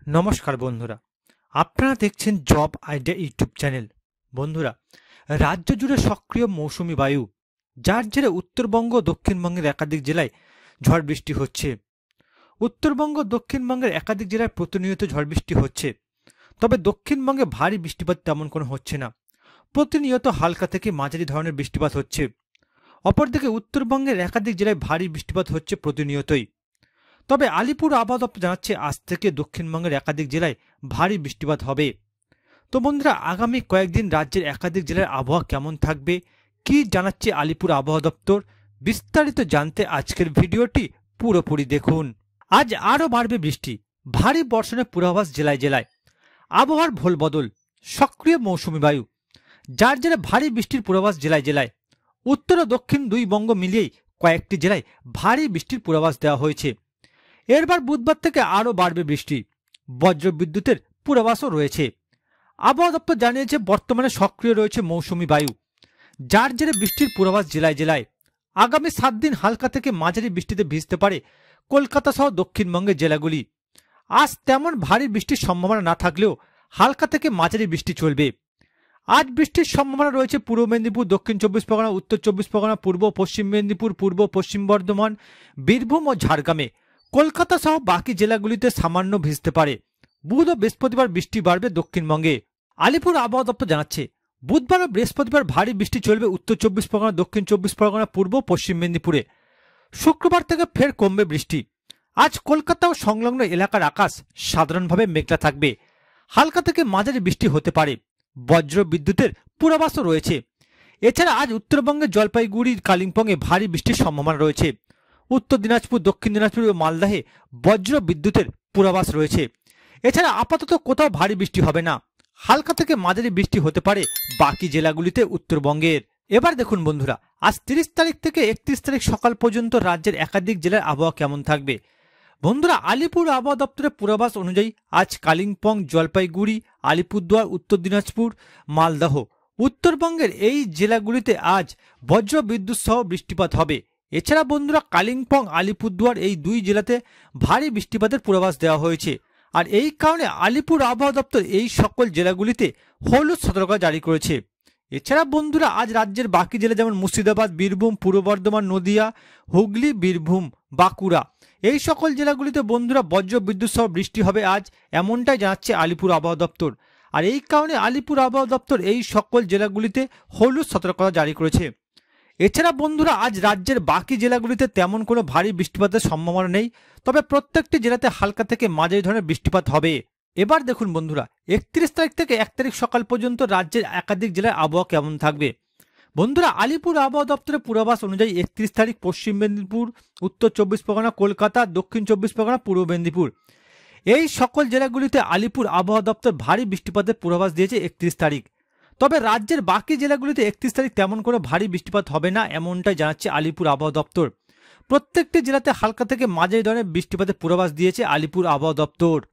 নমস্কার বন্ধুরা, আপনারা দেখছেন জব আইডিয়া ইউটিউব চ্যানেল। বন্ধুরা, রাজ্য জুড়ে সক্রিয় মৌসুমি বায়ু, যার জেরে উত্তরবঙ্গ ও দক্ষিণবঙ্গের একাধিক জেলায় ঝড় বৃষ্টি হচ্ছে। উত্তরবঙ্গ ও দক্ষিণবঙ্গের একাধিক জেলায় প্রতিনিয়ত ঝড় বৃষ্টি হচ্ছে, তবে দক্ষিণবঙ্গে ভারী বৃষ্টিপাত তেমন কোনো হচ্ছে না। প্রতিনিয়ত হালকা থেকে মাঝারি ধরনের বৃষ্টিপাত হচ্ছে। অপরদিকে উত্তরবঙ্গের একাধিক জেলায় ভারী বৃষ্টিপাত হচ্ছে প্রতিনিয়তই। তবে আলিপুর আবহাওয়া দপ্তর জানাচ্ছে আজ থেকে দক্ষিণবঙ্গের একাধিক জেলায় ভারী বৃষ্টিপাত হবে। তো বন্ধুরা, আগামী কয়েকদিন রাজ্যের একাধিক জেলার আবহাওয়া কেমন থাকবে, কি জানাচ্ছে আলিপুর আবহাওয়া দপ্তর, বিস্তারিত জানতে আজকের ভিডিওটি পুরোপুরি দেখুন। আজ আরও বাড়বে বৃষ্টি, ভারী বর্ষণের পূর্বাভাস জেলায় জেলায়। আবহাওয়ার ভোল বদল, সক্রিয় মৌসুমি বায়ু, যার জেরে ভারী বৃষ্টির পূর্বাভাস জেলায় জেলায়। উত্তর ও দক্ষিণ দুই বঙ্গ মিলিয়েই কয়েকটি জেলায় ভারী বৃষ্টির পূর্বাভাস দেওয়া হয়েছে। এরপর বুধবার থেকে আরও বাড়বে বৃষ্টি, বজ্র বিদ্যুতের পূর্বাভাসও রয়েছে। আবহাওয়া দপ্তর জানিয়েছে বর্তমানে সক্রিয় রয়েছে মৌসুমি বায়ু, যার জেরে বৃষ্টির পূর্বাভাস জেলায় জেলায়। আগামী 7 দিন হালকা থেকে মাঝারি বৃষ্টিতে ভিজতে পারে কলকাতা সহ দক্ষিণবঙ্গের জেলাগুলি। আজ তেমন ভারী বৃষ্টির সম্ভাবনা না থাকলেও হালকা থেকে মাঝারি বৃষ্টি চলবে। আজ বৃষ্টির সম্ভাবনা রয়েছে পূর্ব মেদিনীপুর, দক্ষিণ 24 পরগনা, উত্তর 24 পরগনা, পূর্ব পশ্চিম মেদিনীপুর, পূর্ব পশ্চিম বর্ধমান, বীরভূম ও ঝাড়গ্রামে। কলকাতা সহ বাকি জেলাগুলিতে সামান্য ভিজতে পারে। বুধ ও বৃহস্পতিবার বৃষ্টি বাড়বে দক্ষিণবঙ্গে। আলিপুর আবহাওয়া দপ্তর জানাচ্ছে বুধবার ও বৃহস্পতিবার ভারী বৃষ্টি চলবে উত্তর 24 পরগনা, দক্ষিণ 24 পরগনা, পূর্ব পশ্চিম মেদিনীপুরে। শুক্রবার থেকে ফের কমবে বৃষ্টি। আজ কলকাতা ও সংলগ্ন এলাকার আকাশ সাধারণভাবে মেঘলা থাকবে। হালকা থেকে মাঝারি বৃষ্টি হতে পারে। বজ্র বিদ্যুতের পূর্বাভাসও রয়েছে। এছাড়া আজ উত্তরবঙ্গের জলপাইগুড়ি, কালিম্পংয়ে ভারী বৃষ্টির সম্ভাবনা রয়েছে। উত্তর দিনাজপুর, দক্ষিণ দিনাজপুর ও মালদাহে বজ্র বিদ্যুতের পূর্বাভাস রয়েছে। এছাড়া আপাতত কোথাও ভারী বৃষ্টি হবে না। হালকা থেকে মাঝারি বৃষ্টি হতে পারে বাকি জেলাগুলিতে উত্তরবঙ্গের। এবার দেখুন বন্ধুরা, আজ 30 তারিখ থেকে 31 তারিখ সকাল পর্যন্ত রাজ্যের একাধিক জেলার আবহাওয়া কেমন থাকবে। বন্ধুরা, আলিপুর আবহাওয়া দপ্তরের পূর্বাভাস অনুযায়ী আজ কালিম্পং, জলপাইগুড়ি, আলিপুরদুয়ার, উত্তর দিনাজপুর, মালদহ, উত্তরবঙ্গের এই জেলাগুলিতে আজ বজ্র বিদ্যুৎ সহ বৃষ্টিপাত হবে। এছাড়া বন্ধুরা, কালিম্পং, আলিপুরদুয়ার এই দুই জেলাতে ভারী বৃষ্টিপাতের পূর্বাভাস দেওয়া হয়েছে। আর এই কারণে আলিপুর আবহাওয়া দপ্তর এই সকল জেলাগুলিতে হলুদ সতর্কতা জারি করেছে। এছাড়া বন্ধুরা, আজ রাজ্যের বাকি জেলা যেমন মুর্শিদাবাদ, বীরভূম, পূর্ব বর্ধমান, নদিয়া, হুগলি, বীরভূম, বাঁকুড়া এই সকল জেলাগুলিতে বন্ধুরা বজ্র বিদ্যুৎ সহ বৃষ্টি হবে আজ, এমনটাই জানাচ্ছে আলিপুর আবহাওয়া দপ্তর। আর এই কারণে আলিপুর আবহাওয়া দপ্তর এই সকল জেলাগুলিতে হলুদ সতর্কতা জারি করেছে। এছাড়া বন্ধুরা, আজ রাজ্যের বাকি জেলাগুলিতে তেমন কোনো ভারী বৃষ্টিপাতের সম্ভাবনা নেই, তবে প্রত্যেকটি জেলাতে হালকা থেকে মাঝারি ধরনের বৃষ্টিপাত হবে। এবার দেখুন বন্ধুরা, 31 তারিখ থেকে 1 তারিখ সকাল পর্যন্ত রাজ্যের একাধিক জেলার আবহাওয়া কেমন থাকবে। বন্ধুরা, আলিপুর আবহাওয়া দপ্তরের পূর্বাভাস অনুযায়ী 31 তারিখ পশ্চিম মেদিনীপুর, উত্তর 24 পরগনা, কলকাতা, দক্ষিণ 24 পরগনা, পূর্ব মেদিনীপুর এই সকল জেলাগুলিতে আলিপুর আবহাওয়া দপ্তর ভারী বৃষ্টিপাতের পূর্বাভাস দিয়েছে 31 তারিখ। তবে রাজ্যের বাকি জেলাগুলিতে 31 তারিখ তেমন কোনো ভারী বৃষ্টিপাত হবে না, এমনটাই জানাচ্ছে আলিপুর আবহাওয়া দপ্তর। প্রত্যেকটি জেলাতে হালকা থেকে মাঝারি ধরনের বৃষ্টিপাতের পূর্বাভাস দিয়েছে আলিপুর আবহাওয়া দপ্তর।